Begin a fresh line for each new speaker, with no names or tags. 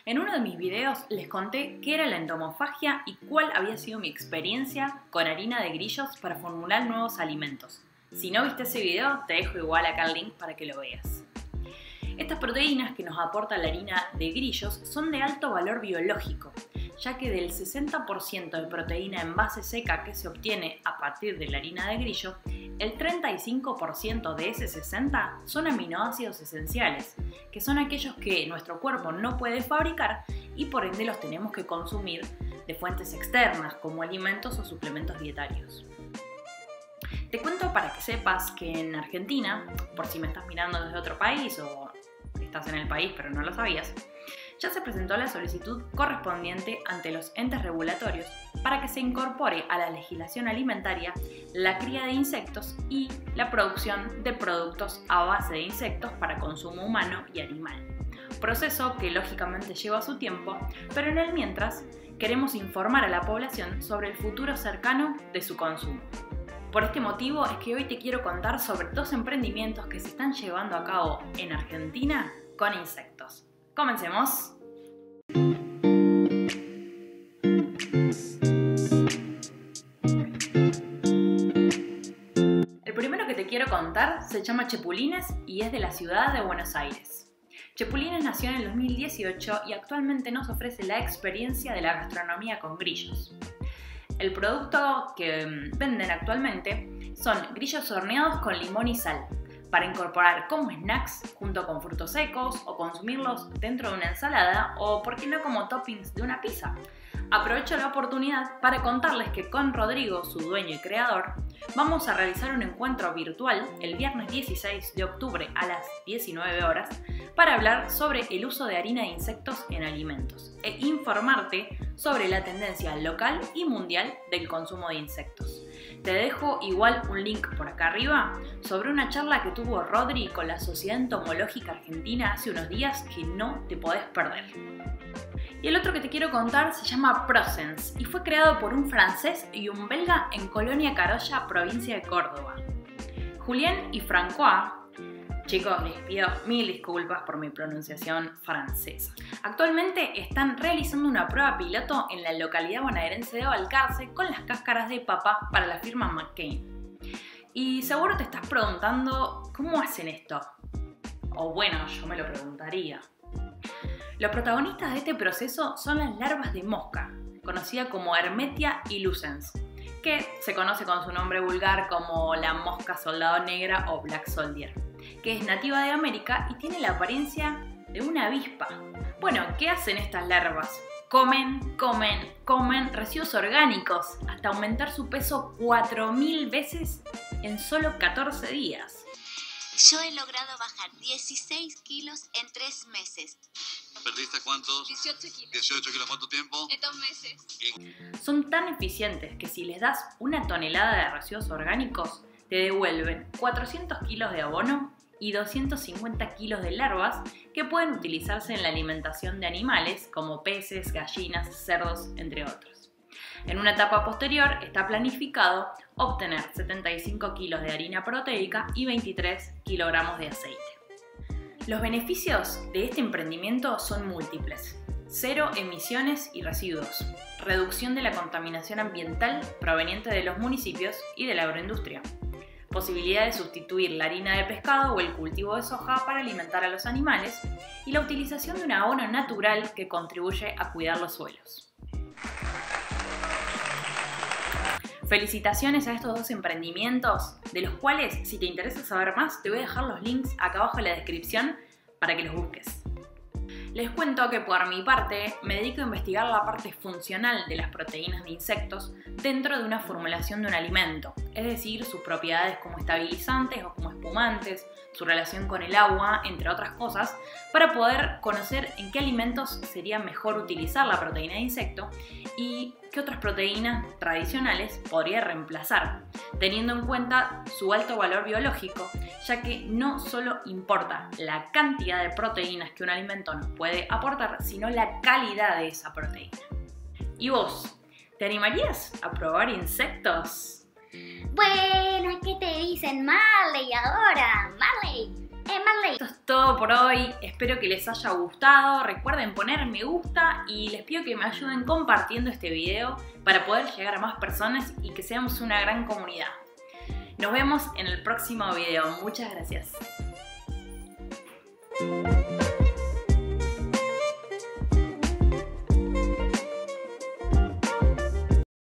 En uno de mis videos les conté qué era la entomofagia y cuál había sido mi experiencia con harina de grillos para formular nuevos alimentos. Si no viste ese video, te dejo igual acá el link para que lo veas. Estas proteínas que nos aporta la harina de grillos son de alto valor biológico, ya que del 60% de proteína en base seca que se obtiene a partir de la harina de grillo, el 35% de ese 60% son aminoácidos esenciales, que son aquellos que nuestro cuerpo no puede fabricar y por ende los tenemos que consumir de fuentes externas como alimentos o suplementos dietarios. Te cuento para que sepas que en Argentina, por si me estás mirando desde otro país o estás en el país pero no lo sabías, ya se presentó la solicitud correspondiente ante los entes regulatorios para que se incorpore a la legislación alimentaria la cría de insectos y la producción de productos a base de insectos para consumo humano y animal. Proceso que lógicamente lleva su tiempo, pero en el mientras queremos informar a la población sobre el futuro cercano de su consumo. Por este motivo es que hoy te quiero contar sobre dos emprendimientos que se están llevando a cabo en Argentina con insectos. ¡Comencemos! El primero que te quiero contar se llama Chepulines y es de la ciudad de Buenos Aires. Chepulines nació en el 2018 y actualmente nos ofrece la experiencia de la gastronomía con grillos. El producto que venden actualmente son grillos horneados con limón y sal, para incorporar como snacks junto con frutos secos o consumirlos dentro de una ensalada o, por qué no, como toppings de una pizza. Aprovecho la oportunidad para contarles que con Rodrigo, su dueño y creador, vamos a realizar un encuentro virtual el viernes 16 de octubre a las 19 horas para hablar sobre el uso de harina de insectos en alimentos e informarte sobre la tendencia local y mundial del consumo de insectos. Te dejo igual un link por acá arriba sobre una charla que tuvo Rodri con la Sociedad Entomológica Argentina hace unos días que no te podés perder. Y el otro que te quiero contar se llama Prosense y fue creado por un francés y un belga en Colonia Carolla, provincia de Córdoba. Julien y Francois, chicos, les pido mil disculpas por mi pronunciación francesa. Actualmente están realizando una prueba piloto en la localidad bonaerense de Balcarce con las cáscaras de papa para la firma McCain. Y seguro te estás preguntando, ¿cómo hacen esto? O bueno, yo me lo preguntaría. Los protagonistas de este proceso son las larvas de mosca, conocida como Hermetia ilucens, que se conoce con su nombre vulgar como la mosca soldado negra o Black Soldier, que es nativa de América y tiene la apariencia de una avispa. Bueno, ¿qué hacen estas larvas? Comen residuos orgánicos hasta aumentar su peso 4000 veces en solo 14 días.
Yo he logrado bajar 16 kilos en 3 meses.
¿Perdiste cuántos?
18 kilos.
18 kilos, ¿cuánto tiempo?
En 2 meses.
Son tan eficientes que si les das una tonelada de residuos orgánicos, te devuelven 400 kilos de abono y 250 kilos de larvas que pueden utilizarse en la alimentación de animales como peces, gallinas, cerdos, entre otros. En una etapa posterior está planificado obtener 75 kilos de harina proteica y 23 kilogramos de aceite. Los beneficios de este emprendimiento son múltiples: cero emisiones y residuos, reducción de la contaminación ambiental proveniente de los municipios y de la agroindustria, posibilidad de sustituir la harina de pescado o el cultivo de soja para alimentar a los animales y la utilización de un abono natural que contribuye a cuidar los suelos. Felicitaciones a estos dos emprendimientos, de los cuales, si te interesa saber más, te voy a dejar los links acá abajo en la descripción para que los busques. Les cuento que por mi parte me dedico a investigar la parte funcional de las proteínas de insectos dentro de una formulación de un alimento, es decir, sus propiedades como estabilizantes o como espumantes, su relación con el agua, entre otras cosas, para poder conocer en qué alimentos sería mejor utilizar la proteína de insecto y qué otras proteínas tradicionales podría reemplazar, teniendo en cuenta su alto valor biológico, ya que no solo importa la cantidad de proteínas que un alimento nos puede aportar, sino la calidad de esa proteína. ¿Y vos? ¿Te animarías a probar insectos?
Bueno, ¿qué te dicen, Marley, ahora? Marley,
Esto es todo por hoy, espero que les haya gustado, recuerden poner me gusta y les pido que me ayuden compartiendo este video para poder llegar a más personas y que seamos una gran comunidad. Nos vemos en el próximo video, muchas gracias.